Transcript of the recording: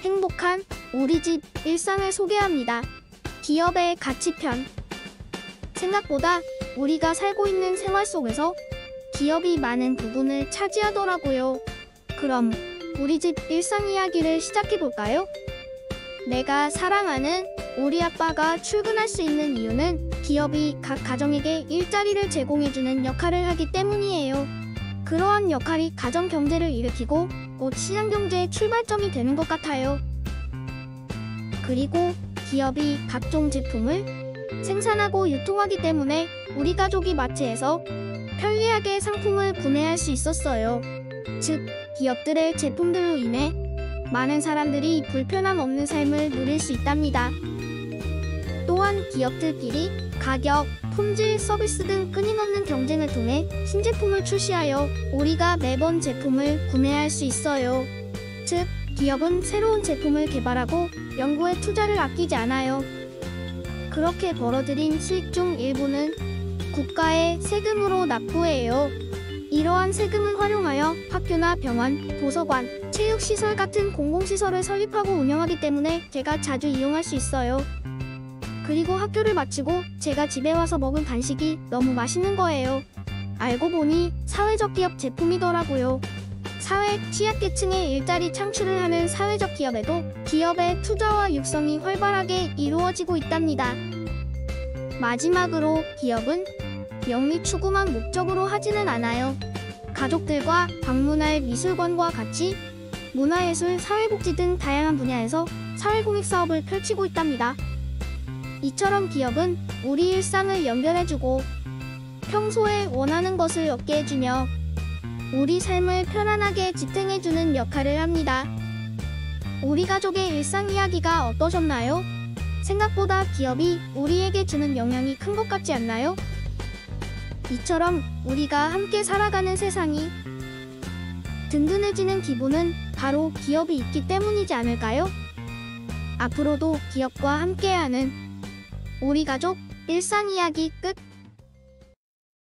행복한 우리 집 일상을 소개합니다. 기업의 가치편. 생각보다 우리가 살고 있는 생활 속에서 기업이 많은 부분을 차지하더라고요. 그럼 우리 집 일상 이야기를 시작해볼까요? 내가 사랑하는 우리 아빠가 출근할 수 있는 이유는 기업이 각 가정에게 일자리를 제공해주는 역할을 하기 때문이에요. 그러한 역할이 가정 경제를 일으키고 곧 시장 경제의 출발점이 되는 것 같아요. 그리고 기업이 각종 제품을 생산하고 유통하기 때문에 우리 가족이 마트에서 편리하게 상품을 구매할 수 있었어요. 즉, 기업들의 제품들로 인해 많은 사람들이 불편함 없는 삶을 누릴 수 있답니다. 또한 기업들끼리 가격, 품질, 서비스 등 끊임없는 경쟁을 통해 신제품을 출시하여 우리가 매번 제품을 구매할 수 있어요. 즉, 기업은 새로운 제품을 개발하고 연구에 투자를 아끼지 않아요. 그렇게 벌어들인 수익 중 일부는 국가에 세금으로 납부해요. 이러한 세금을 활용하여 학교나 병원, 도서관, 체육시설 같은 공공시설을 설립하고 운영하기 때문에 제가 자주 이용할 수 있어요. 그리고 학교를 마치고 제가 집에 와서 먹은 간식이 너무 맛있는 거예요. 알고 보니 사회적 기업 제품이더라고요. 사회 취약계층의 일자리 창출을 하는 사회적 기업에도 기업의 투자와 육성이 활발하게 이루어지고 있답니다. 마지막으로 기업은 영리 추구만 목적으로 하지는 않아요. 가족들과 방문할 미술관과 같이 문화예술, 사회복지 등 다양한 분야에서 사회공익 사업을 펼치고 있답니다. 이처럼 기업은 우리 일상을 연결해주고 평소에 원하는 것을 얻게 해주며 우리 삶을 편안하게 지탱해주는 역할을 합니다. 우리 가족의 일상 이야기가 어떠셨나요? 생각보다 기업이 우리에게 주는 영향이 큰 것 같지 않나요? 이처럼 우리가 함께 살아가는 세상이 든든해지는 기본은 바로 기업이 있기 때문이지 않을까요? 앞으로도 기업과 함께하는 우리 가족 일상 이야기 끝.